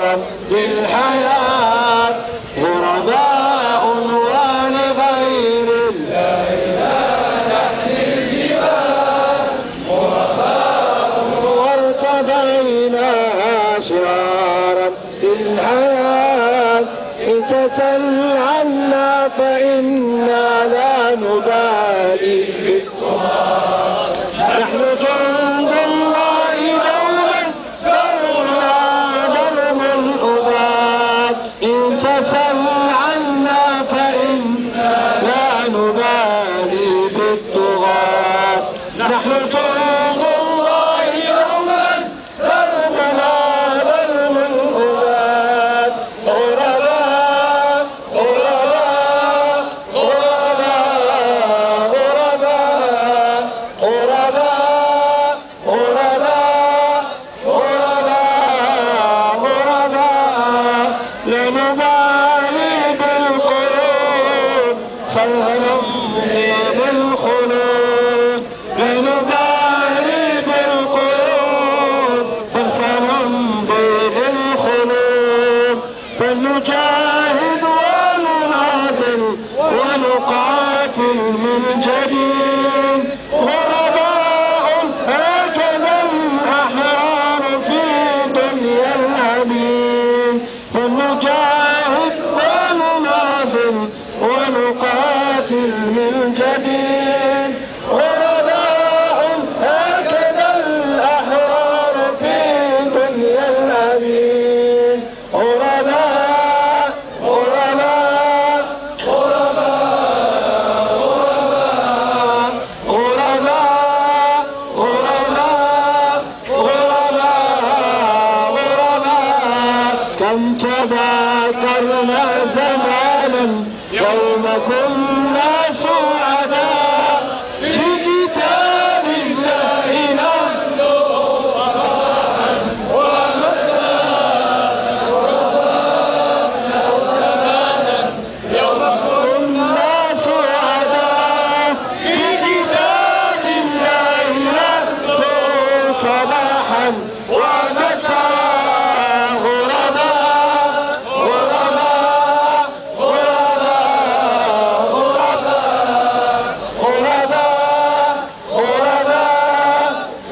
شعارا للحياة غرباء ولغير الله نحمي الجبال غرباء وارتضيناها شعارا للحياة إن تسل عنا فإنا لا نبالي بالطغاة نحن جند الله دوما دربنا درب الأباد إن تسل عنا فإنا لا نبالي بالطغاة نحن جند الله دوما دربنا درب الأباد غرباء غرباء غرباء غرباء غرباء غرباء غرباء لا نبالي بالقلوب سوف نمضي بالخلود لا نبالي بالقلوب فسنمضي بالخلود فلنجاهد ونناضل ونقاتل من جديد غرباء هكذا الأحرار في دنيا العبيد فلنجاهد ونناضل ونقاتل من جديد غرباء هكذا الأحرار في دنيا العبيد غرباء غرباء غرباء غرباء غرباء غرباء غرباء كم تذاكرنا زمانا يوم كنا سعداء في كتاب الله نحن صباحا ومساء يوم كنا سعداء في كتاب الله نحن صباحا ومساء غرباء غرباء غرباء غرباء غرباء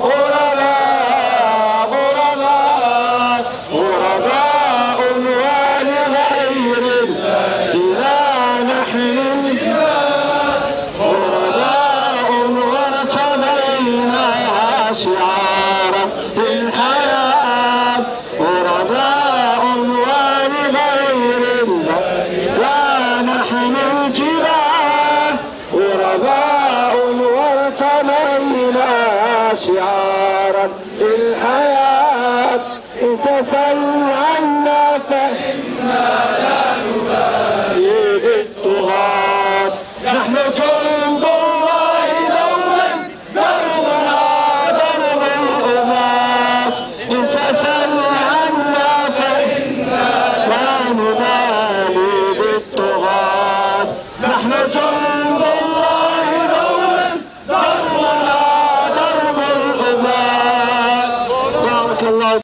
غرباء غرباء غرباء ولغير الله إذا نحن الجبال غرباء وارتضيناها شعارا للحياة غرباء ولغير الله لا نحن الجبال غرباء وارتضيناها شعارا للحياة إن تسل عنا فإنا لا نبالي بالطغاة نحن جند الله دوما دربنا درب الأباد إن تسل عنا فإنا لا نبالي بالطغاة نحن جند الله دوما دربنا درب الأباد بارك الله